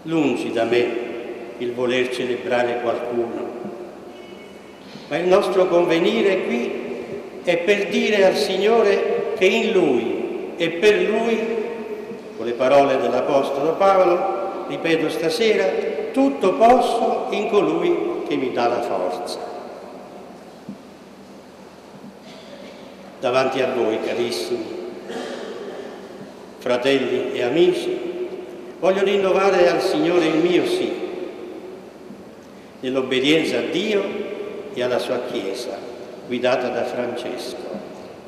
lungi da me il voler celebrare qualcuno, ma il nostro convenire qui è per dire al Signore che in Lui e per Lui, con le parole dell'Apostolo Paolo, ripeto stasera, tutto posso in colui che mi dà la forza. Davanti a voi, carissimi, fratelli e amici, voglio rinnovare al Signore il mio sì, nell'obbedienza a Dio e alla sua Chiesa, guidata da Francesco.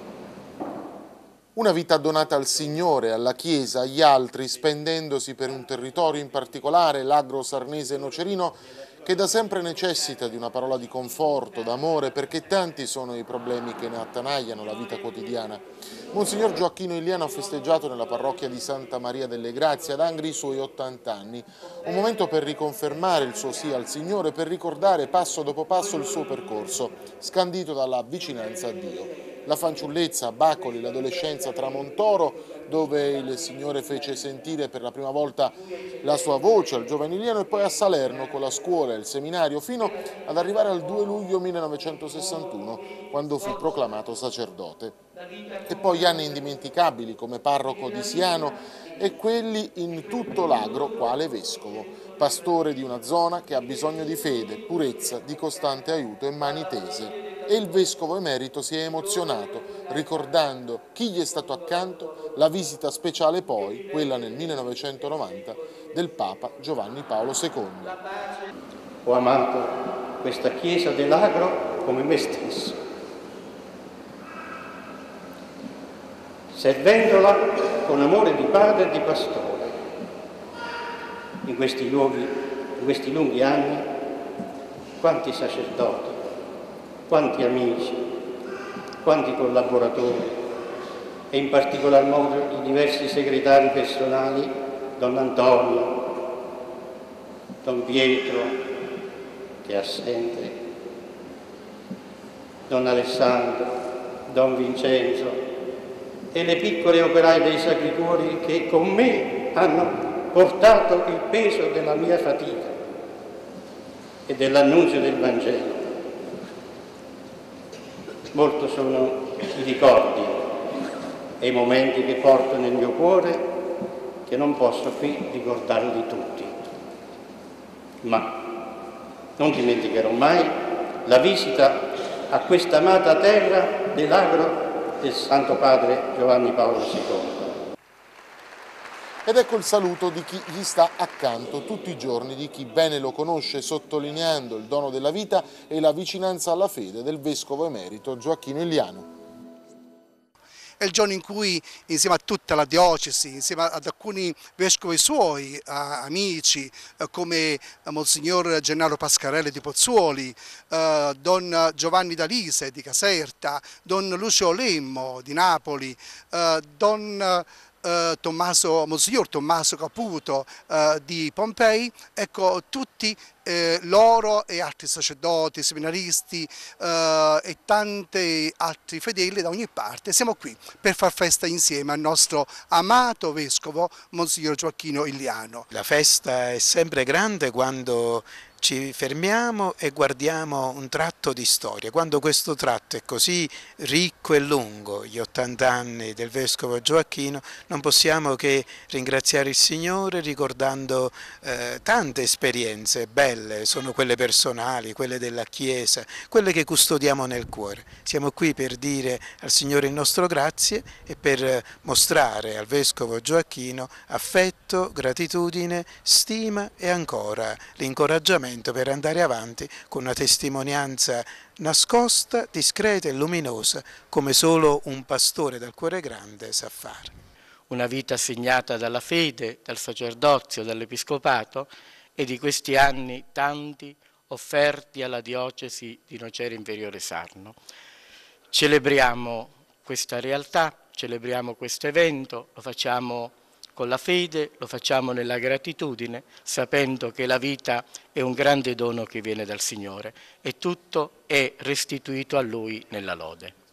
Una vita donata al Signore, alla Chiesa, agli altri, spendendosi per un territorio in particolare, l'Agro Sarnese Nocerino, che da sempre necessita di una parola di conforto, d'amore, perché tanti sono i problemi che ne attanagliano la vita quotidiana. Monsignor Gioacchino Iliano ha festeggiato nella parrocchia di Santa Maria delle Grazie ad Angri i suoi 80 anni, un momento per riconfermare il suo sì al Signore, per ricordare passo dopo passo il suo percorso, scandito dalla vicinanza a Dio. La fanciullezza a Bacoli, l'adolescenza tra Montoro, dove il Signore fece sentire per la prima volta la sua voce al giovane Iliano, e poi a Salerno con la scuola e il seminario, fino ad arrivare al 2 luglio 1961, quando fu proclamato sacerdote. E poi anni indimenticabili come parroco di Siano e quelli in tutto l'Agro quale vescovo, pastore di una zona che ha bisogno di fede, purezza, di costante aiuto e mani tese. E il vescovo emerito si è emozionato ricordando chi gli è stato accanto, la visita speciale poi, quella nel 1990, del Papa Giovanni Paolo II. Ho amato questa chiesa dell'Agro come me stesso, servendola con amore di padre e di pastore. In questi luoghi, in questi lunghi anni, quanti sacerdoti, quanti amici, quanti collaboratori e in particolar modo i diversi segretari personali, Don Antonio, Don Pietro, che è assente, Don Alessandro, Don Vincenzo e le piccole operaie dei Sacri Cuori che con me hanno portato il peso della mia fatica e dell'annunzio del Vangelo. Molto sono i ricordi e i momenti che porto nel mio cuore, che non posso qui ricordarli tutti. Ma non dimenticherò mai la visita a questa amata terra dell'Agro del Santo Padre Giovanni Paolo II. Ed ecco il saluto di chi gli sta accanto tutti i giorni, di chi bene lo conosce, sottolineando il dono della vita e la vicinanza alla fede del vescovo emerito Gioacchino Iliano. È il giorno in cui, insieme a tutta la diocesi, insieme ad alcuni vescovi suoi, amici, come Monsignor Gennaro Pascarelli di Pozzuoli, Don Giovanni D'Alise di Caserta, Don Lucio Lemmo di Napoli, Monsignor Tommaso Caputo di Pompei, ecco, tutti loro e altri sacerdoti, seminaristi e tanti altri fedeli da ogni parte siamo qui per far festa insieme al nostro amato vescovo Monsignor Gioacchino Iliano. La festa è sempre grande quando ci fermiamo e guardiamo un tratto di storia, quando questo tratto è così ricco e lungo, gli 80 anni del Vescovo Gioacchino, non possiamo che ringraziare il Signore ricordando tante esperienze belle, sono quelle personali, quelle della Chiesa, quelle che custodiamo nel cuore. Siamo qui per dire al Signore il nostro grazie e per mostrare al Vescovo Gioacchino affetto, gratitudine, stima e ancora l'incoraggiamento per andare avanti con una testimonianza nascosta, discreta e luminosa, come solo un pastore dal cuore grande sa fare. Una vita segnata dalla fede, dal sacerdozio, dall'episcopato e di questi anni tanti offerti alla diocesi di Nocera Inferiore Sarno. Celebriamo questa realtà, celebriamo questo evento, lo facciamo con la fede, lo facciamo nella gratitudine, sapendo che la vita è un grande dono che viene dal Signore e tutto è restituito a Lui nella lode.